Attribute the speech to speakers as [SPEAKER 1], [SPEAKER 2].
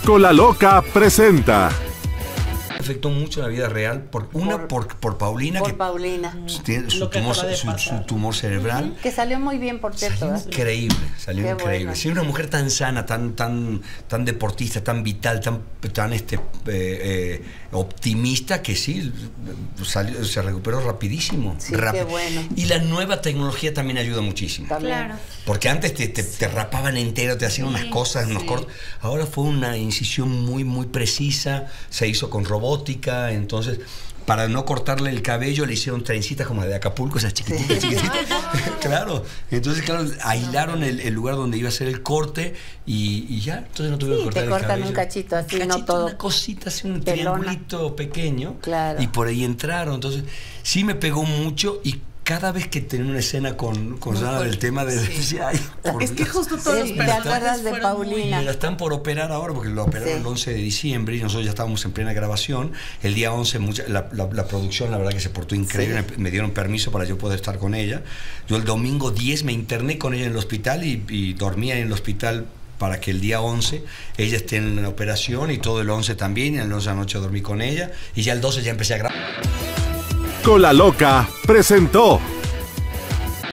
[SPEAKER 1] Cola Loca presenta.
[SPEAKER 2] Afectó mucho la vida real por Paulina,
[SPEAKER 3] por
[SPEAKER 2] que
[SPEAKER 3] Paulina.
[SPEAKER 2] tiene su tumor cerebral.
[SPEAKER 3] Que salió muy bien, por cierto.
[SPEAKER 2] Salió increíble, salió
[SPEAKER 3] Qué
[SPEAKER 2] increíble.
[SPEAKER 3] bueno.
[SPEAKER 2] Sí, una mujer tan sana, tan deportista, tan vital, tan optimista, que sí, se recuperó rapidísimo.
[SPEAKER 3] Sí, qué bueno.
[SPEAKER 2] Y la nueva tecnología también ayuda muchísimo.
[SPEAKER 3] Claro.
[SPEAKER 2] Porque antes te rapaban entero, te hacían unas cosas, unos cortes. Ahora fue una incisión muy precisa, se hizo con robótica, entonces para no cortarle el cabello le hicieron trencitas como de Acapulco, esas chiquititas. Claro, entonces aislaron el lugar donde iba a ser el corte y ya, entonces no tuvieron que cortar el cabello.
[SPEAKER 3] Te cortan un cachito así, no todo.
[SPEAKER 2] Una cosita así, un
[SPEAKER 3] pelona.
[SPEAKER 2] triangulito pequeño.
[SPEAKER 3] Claro.
[SPEAKER 2] Y por ahí entraron, entonces sí me pegó mucho. Y cada vez que tenía una escena con Sana del tema de decía, ay,
[SPEAKER 4] es que justo todos los
[SPEAKER 3] ¿te acuerdas de Paulina?
[SPEAKER 2] Me la están por operar ahora porque lo operaron el 11 de diciembre y nosotros ya estábamos en plena grabación. El día 11 la producción, la verdad que se portó increíble, me dieron permiso para yo poder estar con ella. Yo el domingo 10 me interné con ella en el hospital y dormía en el hospital para que el día 11 ella esté en la operación y todo el 11 también, y el 11 de la noche dormí con ella y ya el 12 ya empecé a grabar.
[SPEAKER 1] Cola Loca presentó.